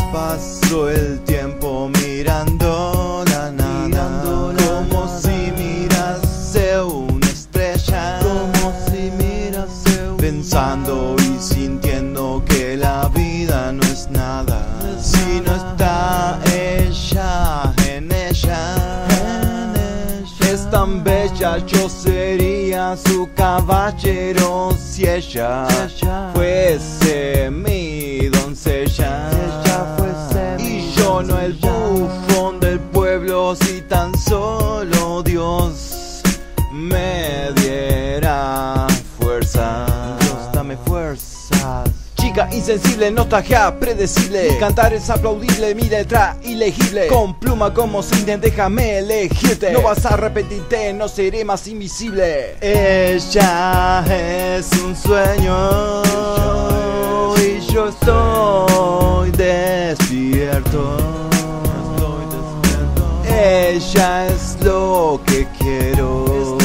Paso el tiempo mirando la nada, como si mirase una estrella, pensando y sintiendo que la vida no es nada si no está ella en ella. Es tan bella, yo sería su caballero si ella fuese mi doncella. Y yo no el bufón del pueblo, si tan solo Dios me diera fuerza. Dios, dame fuerzas. Chica insensible, nostalgia predecible, mi cantar es aplaudible, mi letra ilegible, con pluma como cine, déjame elegirte. No vas a arrepentirte, no seré más invisible. Ella es un sueño y yo estoy despierto. Ella es lo que quiero,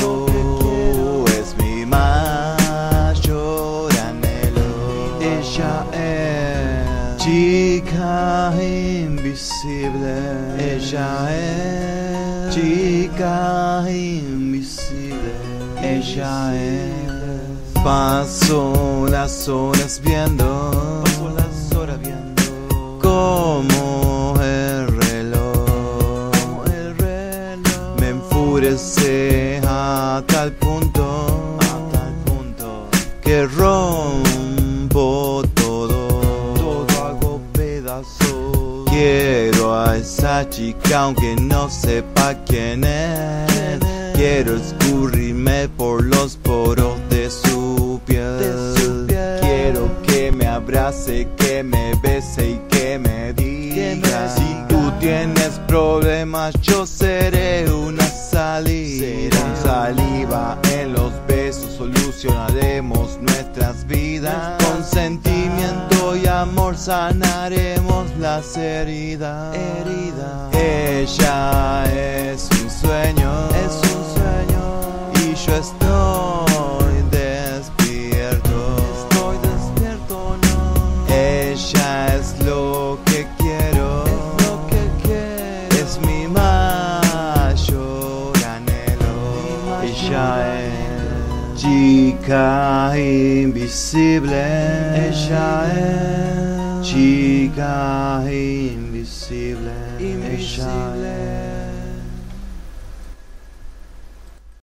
es mi mayor anhelo. Ella es chica invisible. Ella es chica invisible. Ella es. Paso las horas viendo como el reloj me enfurece a tal punto que rompo todo hago pedazos. Quiero a esa chica aunque no sepa quién es. Quiero escurrirme por los poros de su piel. Quiero que me abrace, que me bese y que me diga: si tú tienes problemas, yo seré una salida. Con saliva en los besos solucionaremos nuestras vidas. Con sentimiento y amor sanaremos las heridas. Ella es un sueño, y yo estoy despierto. Ella es lo que quiero, es mi mayor anhelo. Ella es chica invisible. Ella es chica invisible. Ella es